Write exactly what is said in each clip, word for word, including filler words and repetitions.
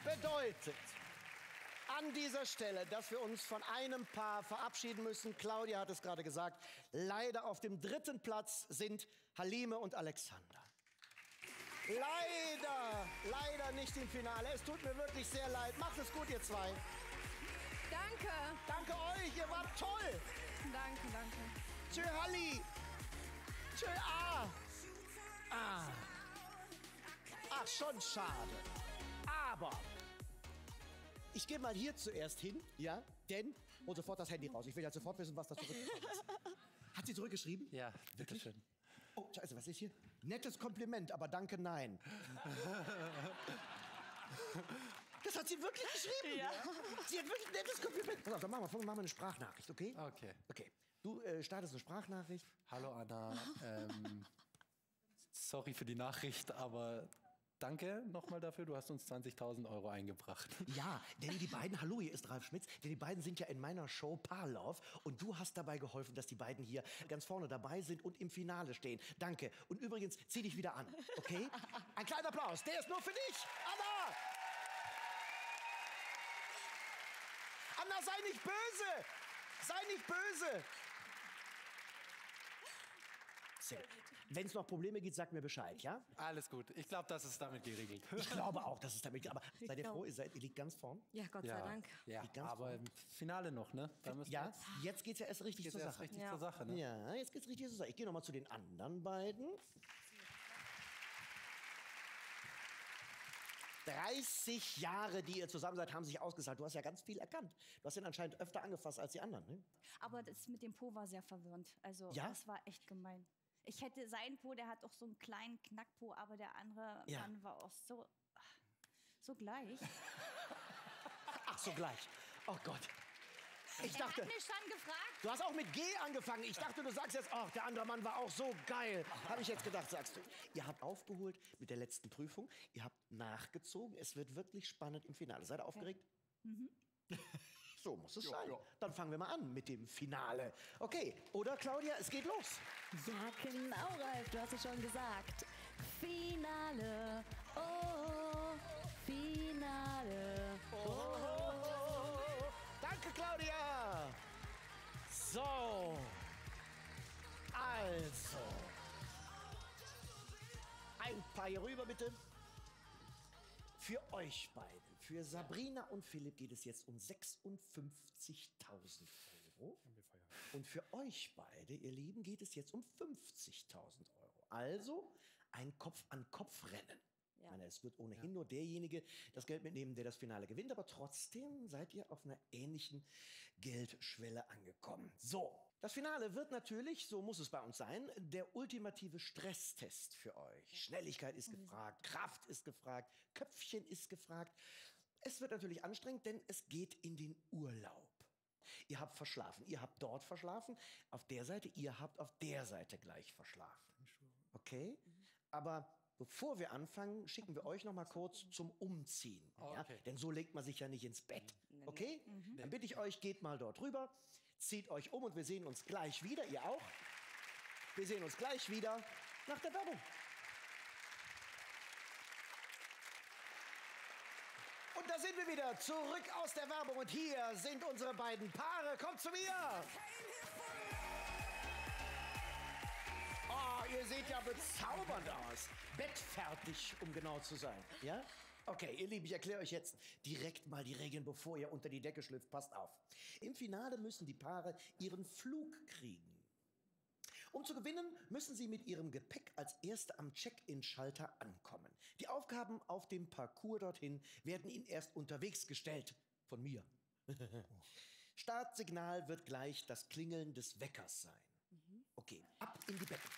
bedeutet an dieser Stelle, dass wir uns von einem Paar verabschieden müssen. Claudia hat es gerade gesagt. Leider auf dem dritten Platz sind Halime und Alexander. Leider, leider nicht im Finale. Es tut mir wirklich sehr leid. Macht es gut, ihr zwei. Danke. Danke euch, ihr wart toll. Danke, danke. Tschö, Halli. Tschö, ah. Ah. Ach, schon schade. Aber ich gehe mal hier zuerst hin, ja, denn, und sofort das Handy raus. Ich will ja sofort wissen, was da zurückgekommen ist. Hat sie zurückgeschrieben? Ja, bitteschön. Oh, scheiße, was ist hier? Nettes Kompliment, aber danke, nein. Das hat sie wirklich geschrieben? Ja. Sie hat wirklich ein nettes Kompliment. Pass auf, dann machen wir, machen wir eine Sprachnachricht, okay? Okay. Okay. Du äh, startest eine Sprachnachricht. Hallo Anna, ähm, sorry für die Nachricht, aber danke nochmal dafür, du hast uns zwanzigtausend Euro eingebracht. Ja, denn die beiden, hallo, hier ist Ralf Schmitz, denn die beiden sind ja in meiner Show Paarlauf und du hast dabei geholfen, dass die beiden hier ganz vorne dabei sind und im Finale stehen. Danke. Und übrigens, zieh dich wieder an, okay? Ein kleiner Applaus, der ist nur für dich, Anna! Anna, sei nicht böse! Sei nicht böse! Wenn es noch Probleme gibt, sag mir Bescheid, ja? Alles gut, ich glaube, das ist damit geregelt. Ich glaube auch, dass es damit geht. Aber seid ihr froh, ihr, seid, ihr liegt ganz vorn? Ja, Gott Ja, sei Dank. ja, Liegt ganz aber vorn. im Finale noch, ne? Da müssen wir Ja, jetzt, jetzt geht's ja erst richtig geht's zur erst Sache. richtig Ja. zur Sache, ne? Ja, jetzt geht's richtig zur Sache. Ich gehe noch mal zu den anderen beiden. dreißig Jahre, die ihr zusammen seid, haben sich ausgezahlt. Du hast ja ganz viel erkannt. Du hast ihn anscheinend öfter angefasst als die anderen, ne? Aber das mit dem Po war sehr verwirrend. Also Ja? das war echt gemein. Ich hätte seinen Po, der hat auch so einen kleinen Knackpo, aber der andere Ja. Mann war auch so, so gleich. Ach so, gleich. Oh Gott. Ich Er dachte, hat mich schon gefragt. du hast auch mit G angefangen. Ich dachte, du sagst jetzt, ach, der andere Mann war auch so geil. Habe ich jetzt gedacht, sagst du. Ihr habt aufgeholt mit der letzten Prüfung. Ihr habt nachgezogen. Es wird wirklich spannend im Finale. Seid ihr aufgeregt? Mhm. So muss es sein. Dann fangen wir mal an mit dem Finale. Okay, oder Claudia, es geht los. Ja, genau, Ralf, du hast es schon gesagt. Finale, oh, Finale. Oh, danke, Claudia. So, also, ein paar hier rüber, bitte. Für euch beiden, für Sabrina und Philipp geht es jetzt um sechsundfünfzigtausend Euro. Und für euch beide, ihr Lieben, geht es jetzt um fünfzigtausend Euro. Also ein Kopf-an-Kopf-Rennen. Ich meine, es wird ohnehin nur derjenige das Geld mitnehmen, der das Finale gewinnt. Aber trotzdem seid ihr auf einer ähnlichen Geldschwelle angekommen. So, das Finale wird natürlich, so muss es bei uns sein, der ultimative Stresstest für euch. Schnelligkeit ist gefragt, Kraft ist gefragt, Köpfchen ist gefragt. Es wird natürlich anstrengend, denn es geht in den Urlaub. Ihr habt verschlafen, ihr habt dort verschlafen, auf der Seite, ihr habt auf der Seite gleich verschlafen. Okay? Aber bevor wir anfangen, schicken wir euch noch mal kurz zum Umziehen. Ja? Okay. Denn so legt man sich ja nicht ins Bett. Okay? Dann bitte ich euch, geht mal dort rüber, zieht euch um und wir sehen uns gleich wieder. Ihr auch. Wir sehen uns gleich wieder nach der Werbung. Und da sind wir wieder, zurück aus der Werbung. Und hier sind unsere beiden Paare. Kommt zu mir! Oh, ihr seht ja bezaubernd aus. Bettfertig, um genau zu sein. Ja? Okay, ihr Lieben, ich erkläre euch jetzt direkt mal die Regeln, bevor ihr unter die Decke schlüpft. Passt auf. Im Finale müssen die Paare ihren Flug kriegen. Um zu gewinnen, müssen sie mit ihrem Gepäck als Erste am Check-in-Schalter ankommen. Die Aufgaben auf dem Parcours dorthin werden ihnen erst unterwegs gestellt. Von mir. Startsignal wird gleich das Klingeln des Weckers sein. Okay, ab in die Betten.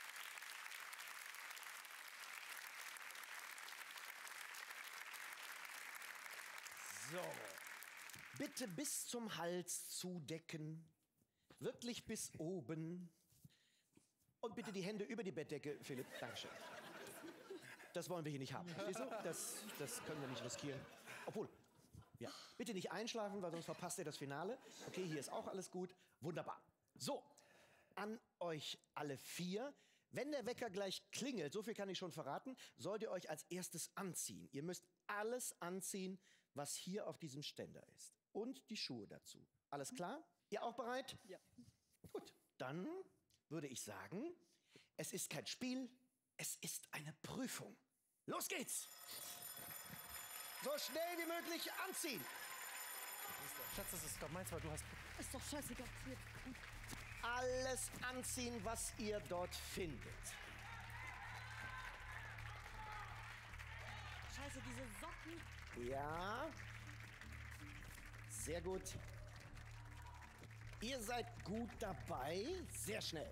So, bitte bis zum Hals zudecken, wirklich bis oben. Und bitte die Hände über die Bettdecke, Philipp. Dankeschön. Das wollen wir hier nicht haben. Verstehst du? Das, das können wir nicht riskieren. Obwohl, ja, bitte nicht einschlafen, weil sonst verpasst ihr das Finale. Okay, hier ist auch alles gut. Wunderbar. So, an euch alle vier. Wenn der Wecker gleich klingelt, so viel kann ich schon verraten, sollt ihr euch als erstes anziehen. Ihr müsst alles anziehen, was hier auf diesem Ständer ist. Und die Schuhe dazu. Alles klar? Ihr auch bereit? Ja. Gut, dann würde ich sagen, es ist kein Spiel, es ist eine Prüfung. Los geht's! So schnell wie möglich anziehen. Schatz, das ist doch meins, weil du hast... Ist doch scheißegal. Hier. Alles anziehen, was ihr dort findet. Scheiße, diese Socken. Ja. Sehr gut. Ihr seid gut dabei. Sehr schnell.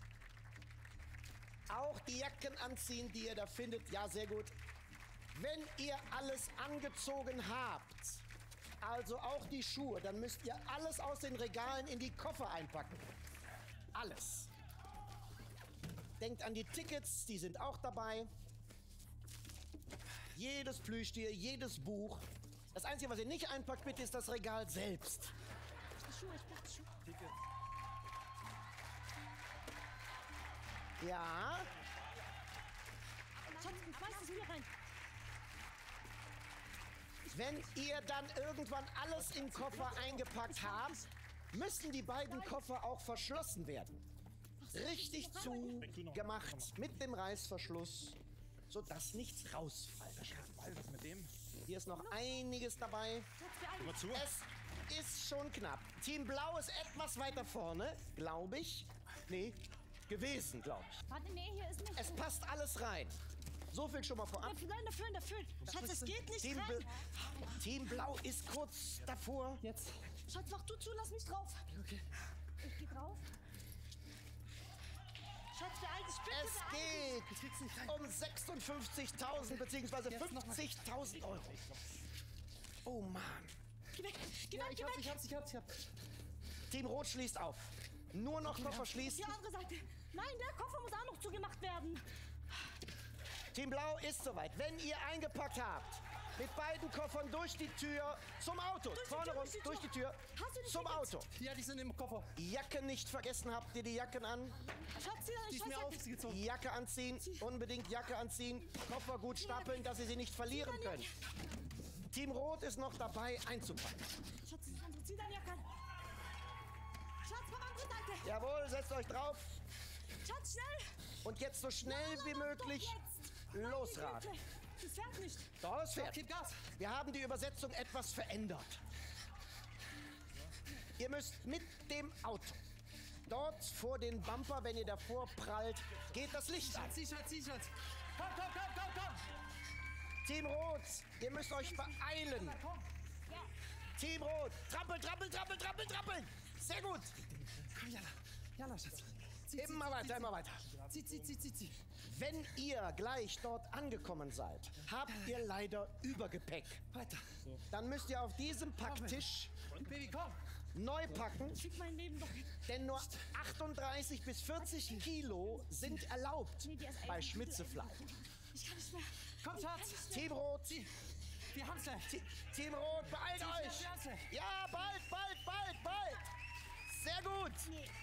Auch die Jacken anziehen, die ihr da findet. Ja, sehr gut. Wenn ihr alles angezogen habt, also auch die Schuhe, dann müsst ihr alles aus den Regalen in die Koffer einpacken. Alles. Denkt an die Tickets, die sind auch dabei. Jedes Plüschtier, jedes Buch. Das Einzige, was ihr nicht einpackt, bitte, ist das Regal selbst. Die Schuhe, ich brauch die Schuhe. Ja, Schatz, ich schmeiß das hier rein. wenn ihr dann irgendwann alles im Koffer eingepackt habt, müssen die beiden Koffer auch verschlossen werden. Richtig zugemacht mit dem Reißverschluss, sodass nichts rausfällt. Was mit dem? Hier ist noch einiges dabei. Mal zu. Es ist schon knapp. Team Blau ist etwas weiter vorne, glaube ich. Nee, gewesen, glaube ich. Warte, nee, hier ist nicht. Es passt alles rein. So viel schon mal vorab. Nein, dafür, dafür. Schatz, es geht nicht Team, rein. Bl- Team Blau ist kurz davor. Jetzt. Schatz, mach du zu, lass mich drauf. Okay. Ich geh drauf. Schatz, beeil dich bitte, Es beeil dich. geht Ich krieg's nicht rein. um sechsundfünfzigtausend bzw. Jetzt noch mal. fünfzigtausend Euro. Oh Mann. Geh weg, geh Ja, weg, ich geh hab's, weg. ich hab's, ich hab's, ich hab's. Team Rot schließt auf. Nur noch Koffer schließen. Die andere Seite. Nein, der Koffer muss auch noch zugemacht werden. Team Blau ist soweit. Wenn ihr eingepackt habt, mit beiden Koffern durch die Tür zum Auto. Durch die Vorne Tür, rum, durch die durch die Tür. Tür. Hast du die Zum Tickets? Auto. Ja, die sind im Koffer. Jacke nicht vergessen. Habt ihr die Jacken an? Schatz, zieh Die deine ist mir Scheißjacke. aufgezogen. Jacke anziehen. Unbedingt Jacke anziehen. Koffer gut stapeln, dass ihr sie nicht verlieren Zieh deine könnt. Team Rot ist noch dabei einzupacken. Schatz, zieh deine Jacke an. Schatz, komm andere Seite. Jawohl, setzt euch drauf. Schatz, schnell. Und jetzt so schnell Na, na, wie na, möglich doch jetzt. losraten. Meine Güte. Das fährt nicht. Doch, es fährt. Gib Gas. Wir haben die Übersetzung etwas verändert. Ihr müsst mit dem Auto. Dort vor den Bumper, wenn ihr davor prallt, geht das Licht an. Zieh, Schatz, zieh, Schatz. Komm, komm, komm, komm, komm. Team Rot, ihr müsst euch beeilen. Komm. Team Rot, trampeln, trampeln, trampeln, trampeln, trampeln. Sehr gut. Komm, Jana. Jana, Schatz. Zieh, zieh, Immer zieh, weiter, zieh, immer weiter. Zieh, zieh, zieh, zieh, zieh. Wenn ihr gleich dort angekommen seid, habt ihr leider Übergepäck. Weiter. Dann müsst ihr auf diesem Packtisch Baby, komm. neu packen, Schick mein Leben doch hin. denn nur achtunddreißig bis vierzig Kilo sind erlaubt Nee, die ist bei einfach Schmitzefleisch. Ich kann nicht mehr. Komm, Schatz. Team Rot, Wir haben's gleich. Te- Team Rot, beeilt Zieh, euch! schnell, schnell. Ja, bald, bald, bald, bald! Sehr gut!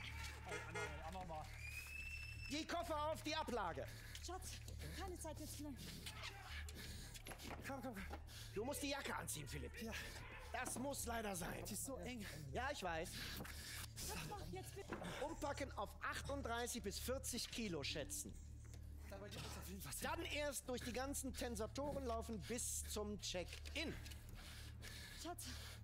Die Koffer auf die Ablage. Schatz, keine Zeit jetzt mehr. Komm, komm, komm. Du musst die Jacke anziehen, Philipp. Ja. Das muss leider sein. Die ist so eng. Ja, ich weiß. Schatz, mach jetzt bitte. Umpacken auf achtunddreißig bis vierzig Kilo schätzen. Aber die ist auf jeden Fall sehr- Dann erst durch die ganzen Tensatoren laufen bis zum Check-in. Schatz,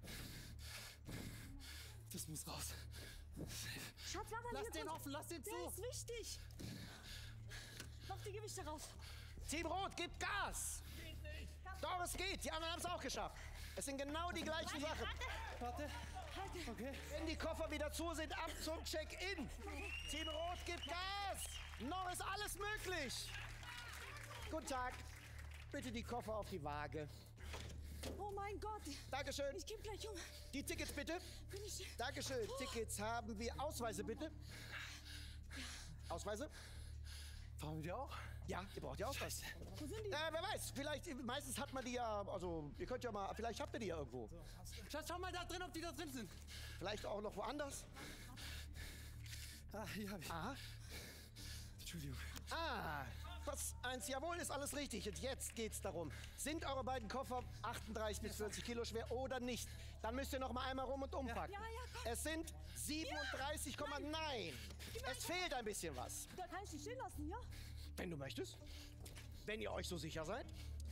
Das muss raus. Schatz, mach mal Lass hier den kurz. offen, lass den Der zu. ist wichtig. Mach die Gewichte raus. Team Rot, gib Gas! Doch, es geht. Die anderen haben es auch geschafft. Es sind genau die gleichen Sachen. Warte. Halte. Okay. Wenn die Koffer wieder zu sind, ab zum Check-in. Team Rot, gib Gas! Noch ist alles möglich. Guten Tag. Bitte die Koffer auf die Waage. Oh mein Gott. Dankeschön. Ich geb gleich um. Die Tickets bitte. Bin ich. Dankeschön. Tickets haben wir. Ausweise bitte. Ausweise? Brauchen wir die auch? Ja, ihr braucht die Ausweise. Wo sind die? Äh, wer weiß, vielleicht, meistens hat man die ja, also ihr könnt ja mal, vielleicht habt ihr die ja irgendwo. Schatz, schau mal da drin, ob die da drin sind. Vielleicht auch noch woanders. Ah, hier hab ich. Aha. Entschuldigung. Ah, was eins, jawohl, ist alles richtig. Und jetzt geht's darum, sind eure beiden Koffer achtunddreißig bis vierzig Kilo schwer oder nicht? Dann müsst ihr noch mal einmal rum und umpacken. Ja, ja, komm. Es sind siebenunddreißig, ja. Nein, es fehlt ein bisschen was. Da kann ich dich stehen lassen, ja? Wenn du möchtest. Wenn ihr euch so sicher seid.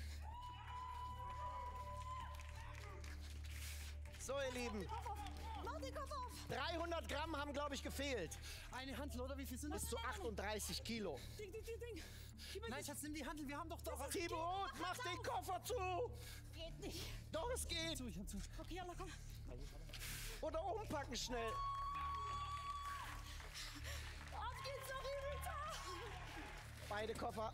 So, ihr Lieben. Kopf auf. Mach den Kopf auf. dreihundert Gramm haben, glaube ich, gefehlt. Eine Handel, oder wie viel sind Bis das? zu achtunddreißig Kilo. Ding, ding, ding, ding. Gib mir Nein, das. Schatz, nimm die Handel, wir haben doch doch was. Team Rot, mach den Koffer zu. Geht nicht. Doch, es geht. Zu, ich hab zu. Okay, Jalla, komm. Oder umpacken schnell. Auf geht's, Sarita. Beide Koffer.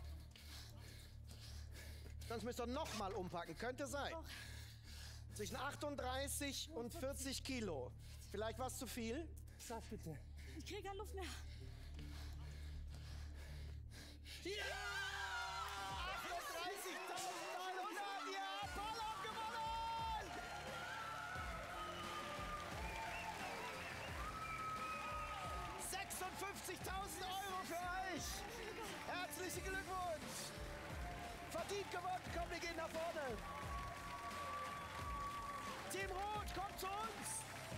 Sonst müsst ihr noch mal umpacken. Könnte sein. Zwischen achtunddreißig und vierzig Kilo. Vielleicht was zu viel? Sag bitte. Ich krieg keine Luft mehr. Ja! achtunddreißigtausendneunhundert! Ja, Palop gewonnen! sechsundfünfzigtausend Euro für euch! Herzlichen Glückwunsch! Verdient gewonnen! Komm, wir gehen nach vorne! Team Rot, kommt zu uns!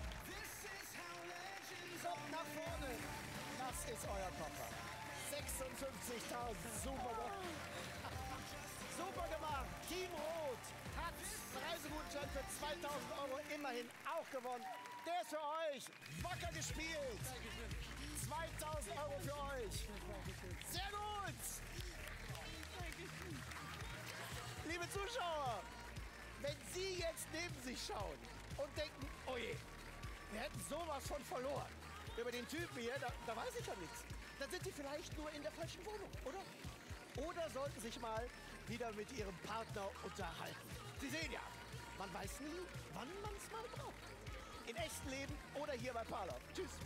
Kommt nach vorne! Das ist euer Koffer. sechsundfünfzigtausend, super gemacht. Super gemacht. Team Rot hat einen Reisegutschein für zweitausend Euro immerhin auch gewonnen. Der ist für euch. Wacker gespielt. zweitausend Euro für euch. Sehr gut. Liebe Zuschauer, wenn Sie jetzt neben sich schauen und denken, oh je, wir hätten sowas von verloren. Über den Typen hier, da, da weiß ich ja nichts. Dann sind Sie vielleicht nur in der falschen Wohnung, oder? Oder sollten sich mal wieder mit Ihrem Partner unterhalten. Sie sehen ja, man weiß nie, wann man es mal braucht. Im echten Leben oder hier bei Palop. Tschüss.